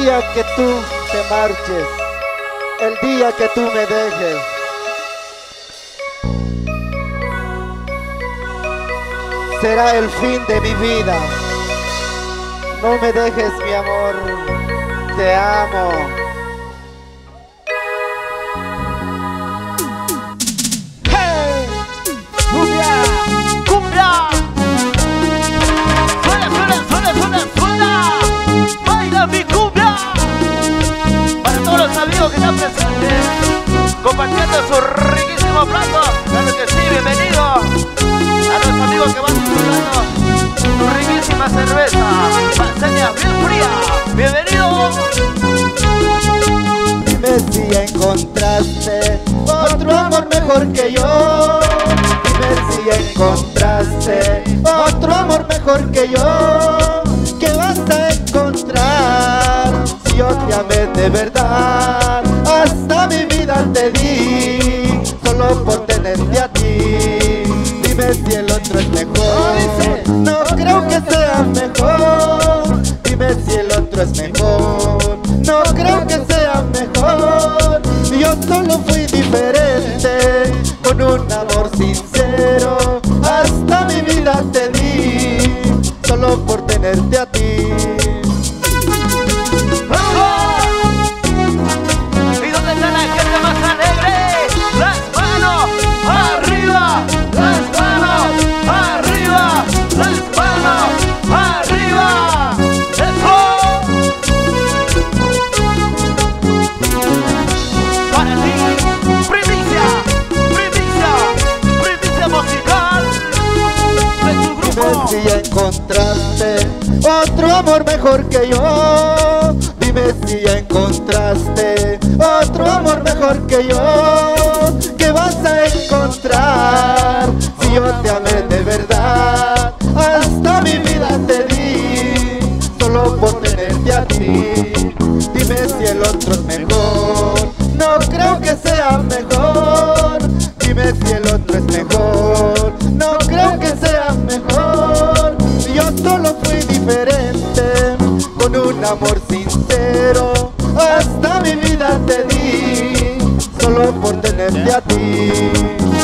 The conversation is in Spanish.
día que tú te marches, el día que tú me dejes, será el fin de mi vida. No me dejes, mi amor, te amo. ¡Hey! ¡Cumbia! ¡Cumbia! ¡Suena, suena, suena, suena, suena! ¡Baila mi cumbia! Para todos los amigos que están presentes, compartiendo su riquísimo plato. Claro que sí, bienvenido. A los amigos que van disfrutando su riquísima cerveza paseña bien fría. ¡Bienvenido! Dime si encontraste otro amor mejor que yo. Dime si encontraste otro amor mejor que yo. ¿Qué vas a encontrar si yo te amé de verdad? Hasta mi vida te di solo por tenerte a ti. Dime si el otro es mejor. No creo que sea mejor. Dime si el otro es mejor. No creo que sea mejor. Yo solo fui diferente, con un amor sincero. Hasta mi vida te di solo por tenerte a ti. ¿Y dónde está la gente más alegre? ¡Las manos arriba! ¡Las manos arriba! ¡Las manos arriba! ¡Eso! Para ti, primicia, primicia, primicia musical de tu grupo. Dime si ya encontraste otro amor mejor que yo. Dime si ya encontraste otro amor mejor que yo. ¿Qué vas a encontrar si yo te amé de verdad? Hasta mi vida te di solo por tenerte a ti. Dime si el otro es mejor. No creo que sea mejor. Dime si el otro es mejor. No creo que sea mejor. Yo solo fui diferente, con un amor sincero. Hasta mi vida te di solo por tenerte a ti.